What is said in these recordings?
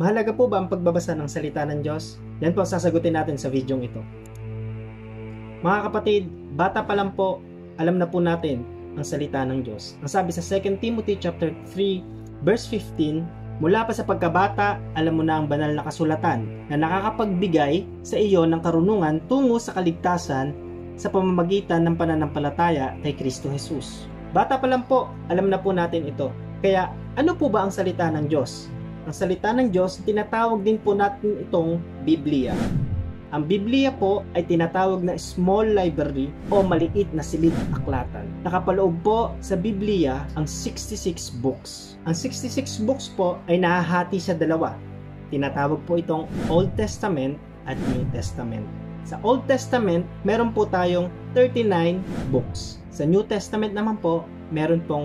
Mahalaga po ba ang pagbabasa ng salita ng Diyos? Yan po ang sasagutin natin sa video ito. Mga kapatid, bata pa lang po, alam na po natin ang salita ng Diyos. Ang sabi sa 2 Timothy chapter 3 verse 15, mula pa sa pagkabata, alam mo na ang banal na kasulatan na nakakapagbigay sa iyo ng karunungan tungo sa kaligtasan sa pamamagitan ng pananampalataya kay Kristo Jesus. Bata pa lang po, alam na po natin ito. Kaya ano po ba ang salita ng Diyos? Ang salita ng Diyos, tinatawag din po natin itong Biblia. Ang Biblia po ay tinatawag na small library o maliit na silid-aklatan. Nakapaloob po sa Biblia ang 66 books. Ang 66 books po ay nahahati sa dalawa. Tinatawag po itong Old Testament at New Testament. Sa Old Testament, meron po tayong 39 books. Sa New Testament naman po, meron pong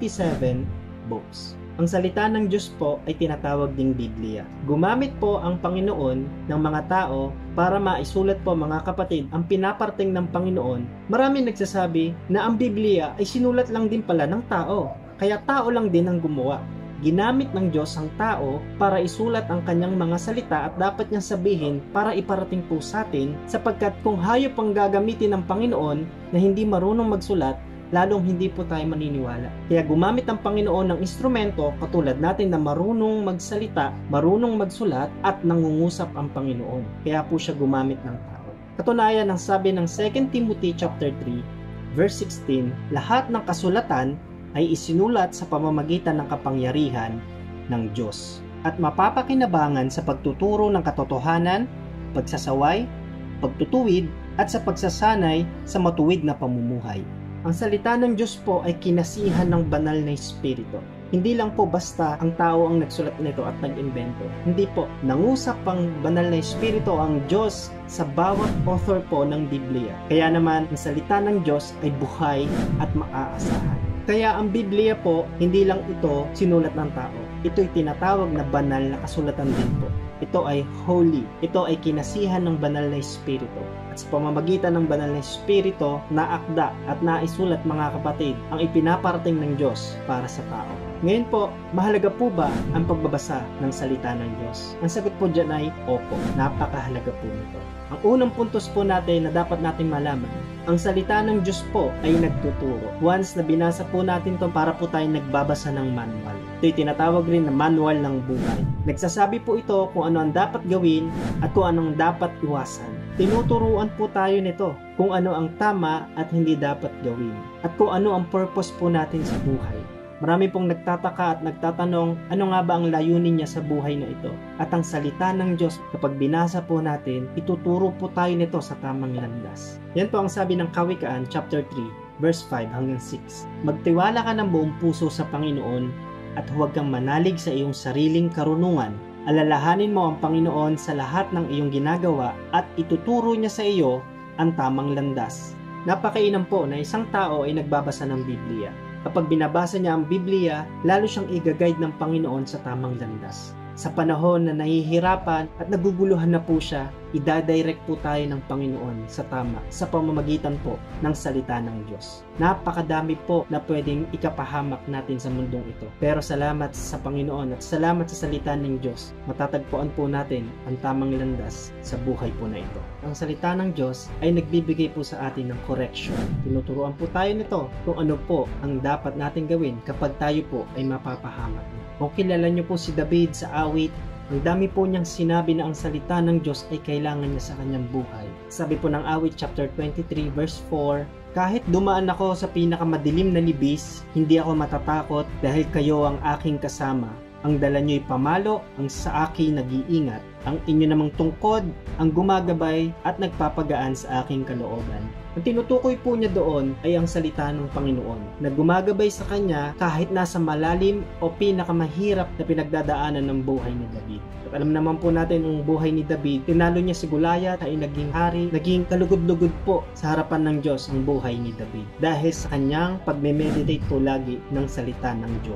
27 books. Ang salita ng Diyos po ay tinatawag ding Biblia. Gumamit po ang Panginoon ng mga tao para maisulat po mga kapatid ang pinaparting ng Panginoon. Marami nagsasabi na ang Biblia ay sinulat lang din pala ng tao. Kaya tao lang din ang gumawa. Ginamit ng Diyos ang tao para isulat ang kanyang mga salita at dapat niyang sabihin para iparating po sa atin sapagkat kung hayop ang gagamitin ng Panginoon na hindi marunong magsulat, lalong hindi po tayo maniniwala. Kaya gumamit ang Panginoon ng instrumento katulad natin na marunong magsalita, marunong magsulat at nangungusap ang Panginoon. Kaya po siya gumamit ng tao. Katunayan ang sabi ng 2 Timothy chapter 3 verse 16, lahat ng kasulatan ay isinulat sa pamamagitan ng kapangyarihan ng Diyos at mapapakinabangan sa pagtuturo ng katotohanan, pagsasaway, pagtutuwid at sa pagsasanay sa matuwid na pamumuhay. Ang salita ng Diyos po ay kinasihan ng banal na espiritu. Hindi lang po basta ang tao ang nagsulat nito at nag-imbento. Hindi po, nangusap ang banal na espiritu ang Diyos sa bawat author po ng Biblia. Kaya naman, ang salita ng Diyos ay buhay at maaasahan. Kaya ang Biblia po, hindi lang ito sinulat ng tao. Ito'y tinatawag na banal na kasulatan din po. Ito ay holy. Ito ay kinasihan ng banal na espiritu. At sa pamamagitan ng banal na espiritu, naakda at naisulat mga kapatid ang ipinaparating ng Diyos para sa tao. Ngayon po, mahalaga po ba ang pagbabasa ng salita ng Diyos? Ang sagot po dyan ay opo, napakahalaga po nito. Ang unang puntos po natin na dapat nating malaman, ang salita ng Diyos po ay nagtuturo. Once na binasa po natin to, para po tayo nagbabasa ng manual. Ito'y tinatawag rin na manual ng buhay. Nagsasabi po ito kung ano ang dapat gawin at kung anong dapat iwasan. Tinuturuan po tayo nito kung ano ang tama at hindi dapat gawin at kung ano ang purpose po natin sa buhay. Marami pong nagtataka at nagtatanong ano nga ba ang layunin niya sa buhay na ito. At ang salita ng Diyos kapag binasa po natin, ituturo po tayo nito sa tamang landas. Yan po ang sabi ng Kawikaan chapter 3 verse 5 hanggang 6. Magtiwala ka ng buong puso sa Panginoon at huwag kang manalig sa iyong sariling karunungan. Alalahanin mo ang Panginoon sa lahat ng iyong ginagawa at ituturo niya sa iyo ang tamang landas. Napakainam po na isang tao ay nagbabasa ng Biblia. Kapag binabasa niya ang Biblia, lalo siyang i-guide ng Panginoon sa tamang landas. Sa panahon na nahihirapan at naguguluhan na po siya, idadirect po tayo ng Panginoon sa tama sa pamamagitan po ng salita ng Diyos. Napakadami po na pwedeng ikapahamak natin sa mundong ito. Pero salamat sa Panginoon at salamat sa salita ng Diyos, matatagpuan po natin ang tamang landas sa buhay po na ito. Ang salita ng Diyos ay nagbibigay po sa atin ng correction. Tinuturuan po tayo nito kung ano po ang dapat natin gawin kapag tayo po ay mapapahamak. Kung kilala niyo po si David sa awit, ang dami po niyang sinabi na ang salita ng Diyos ay kailangan niya sa kanyang buhay. Sabi po ng awit chapter 23 verse 4, kahit dumaan ako sa pinakamadilim na libis, hindi ako matatakot dahil kayo ang aking kasama. Ang dala niyo'y pamalo, ang sa akin nag-iingat. Ang inyo namang tungkod, ang gumagabay at nagpapagaan sa aking kalooban. Ang tinutukoy po niya doon ay ang salita ng Panginoon na gumagabay sa kanya kahit nasa malalim o pinakamahirap na pinagdadaanan ng buhay ni David. At alam naman po natin ang buhay ni David, tinalo niya si Goliath ay naging hari, naging kalugod-lugod po sa harapan ng Diyos ang buhay ni David dahil sa kanyang pagme-meditate po lagi ng salita ng Diyos.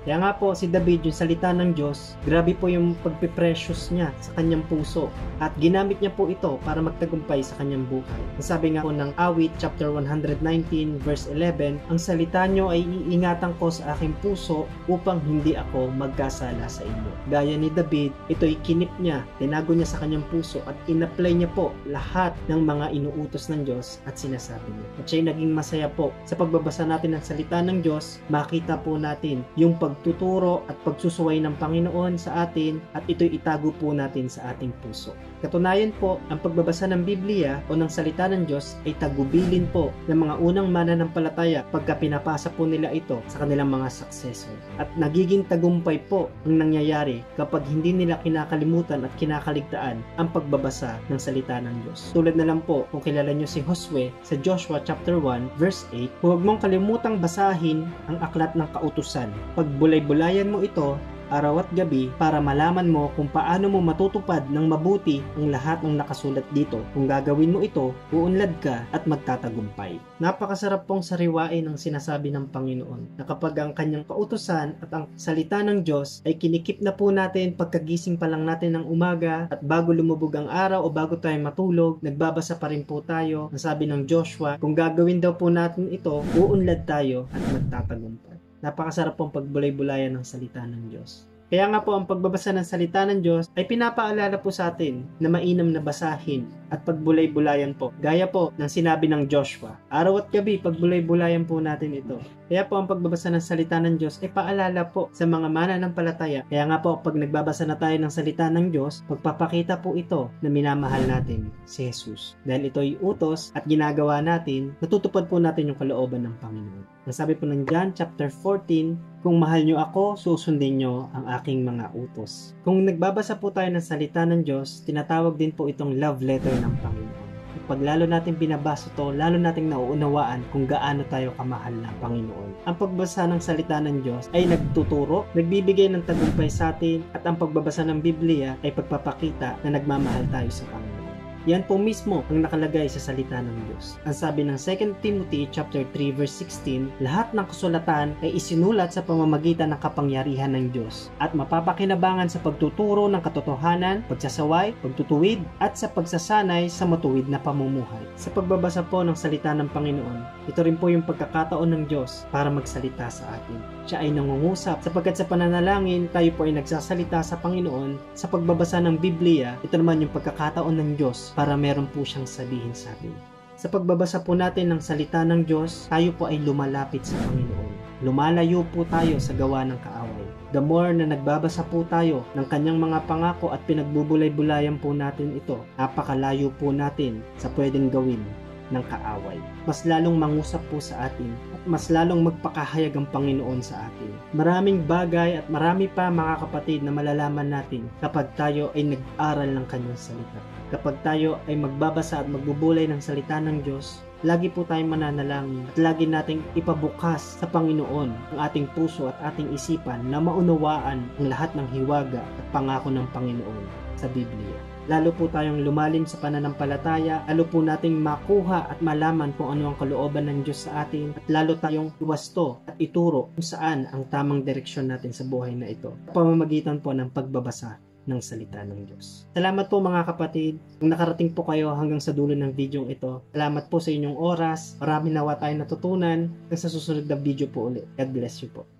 Kaya nga po si David, yung salita ng Diyos, grabe po yung pagpiprecious niya sa kanyang puso at ginamit niya po ito para magtagumpay sa kanyang buhay. Sabi nga po ng Awit chapter 119 verse 11, ang salita nyo ay iingatan ko sa aking puso upang hindi ako magkasala sa inyo. Gaya ni David, ito'y kinip niya, tinago niya sa kanyang puso at in-apply niya po lahat ng mga inuutos ng Diyos at sinasabi niya. At siya'y naging masaya po. Sa pagbabasa natin ng salita ng Diyos, makita po natin yung pagtuturo at pagsusuway ng Panginoon sa atin at ito'y itago po natin sa ating puso. Katunayan po, ang pagbabasa ng Biblia o ng salita ng Diyos ay tagubilin po ng mga unang mananampalataya pagka pinapasa po nila ito sa kanilang mga successor. At nagiging tagumpay po ang nangyayari kapag hindi nila kinakalimutan at kinakaligtaan ang pagbabasa ng salita ng Diyos. Tulad na lang po kung kilala nyo si Josue sa Joshua chapter 1 verse 8, huwag mong kalimutang basahin ang aklat ng kautusan. Pagbulay-bulayan mo ito araw at gabi para malaman mo kung paano mo matutupad ng mabuti ang lahat ng nakasulat dito. Kung gagawin mo ito, uunlad ka at magtatagumpay. Napakasarap pong sariwain ang sinasabi ng Panginoon na kapag ang kanyang kautusan at ang salita ng Diyos ay kinikip na po natin pagkagising pa lang natin ng umaga at bago lumubog ang araw o bago tayo matulog, nagbabasa pa rin po tayo. Ang sabi ng Joshua, kung gagawin daw po natin ito, uunlad tayo at magtatagumpay. Napakasarap pong pagbulay-bulayan ng salita ng Diyos. Kaya nga po ang pagbabasa ng salita ng Diyos ay pinapaalala po sa atin na mainam na basahin at pagbulay-bulayan po. Gaya po ng sinabi ng Joshua, araw at gabi pagbulay-bulayan po natin ito. Kaya po ang pagbabasa ng salita ng Diyos ay paalala po sa mga mananampalataya. Kaya nga po pag nagbabasa na tayo ng salita ng Diyos, magpapakita po ito na minamahal natin si Jesus. Dahil ito ay utos at ginagawa natin, natutupad po natin yung kalooban ng Panginoon. Ang sabi po ng John chapter 14, kung mahal nyo ako, susundin nyo ang aking mga utos. Kung nagbabasa po tayo ng salita ng Diyos, tinatawag din po itong love letter ng Panginoon. Pag lalo natin binabasa to, lalo nating nauunawaan kung gaano tayo kamahal ng Panginoon. Ang pagbasa ng salita ng Diyos ay nagtuturo, nagbibigay ng tagumpay sa atin, at ang pagbabasa ng Biblia ay pagpapakita na nagmamahal tayo sa Panginoon. Yan po mismo ang nakalagay sa salita ng Diyos. Ang sabi ng 2 Timothy chapter 3 verse 16, lahat ng kasulatan ay isinulat sa pamamagitan ng kapangyarihan ng Diyos at mapapakinabangan sa pagtuturo ng katotohanan, pagsasaway, pagtutuwid at sa pagsasanay sa matuwid na pamumuhay. Sa pagbabasa po ng salita ng Panginoon, ito rin po yung pagkakataon ng Diyos para magsalita sa atin. Siya ay nangungusap sapagkat sa pananalangin tayo po ay nagsasalita sa Panginoon. Sa pagbabasa ng Biblia, ito naman yung pagkakataon ng Diyos para meron po siyang sabihin sa atin. Sa pagbabasa po natin ng salita ng Diyos, tayo po ay lumalapit sa Panginoon. Lumalayo po tayo sa gawa ng kaaway. The more na nagbabasa po tayo ng kanyang mga pangako at pinagbubulay-bulayan po natin ito, napakalayo po natin sa pwedeng gawin ng kaaway. Mas lalong mangusap po sa atin at mas lalong magpakahayag ang Panginoon sa atin. Maraming bagay at marami pa mga kapatid na malalaman natin kapag tayo ay nag-aral ng kanyang salita. Kapag tayo ay magbabasa at magbubulay ng salita ng Diyos, lagi po tayong mananalangin at lagi nating ipabukas sa Panginoon ang ating puso at ating isipan na maunawaan ang lahat ng hiwaga at pangako ng Panginoon sa Biblia. Lalo po tayong lumalim sa pananampalataya, lalo po nating makuha at malaman kung ano ang kalooban ng Diyos sa atin, at lalo tayong iwasto at ituro kung saan ang tamang direksyon natin sa buhay na ito, sa pamamagitan po ng pagbabasa ng salita ng Diyos. Salamat po mga kapatid. Kung nakarating po kayo hanggang sa dulo ng video ito, salamat po sa inyong oras. Marami nawa tayong natutunan. Hanggang sa susunod na video po ulit. God bless you po.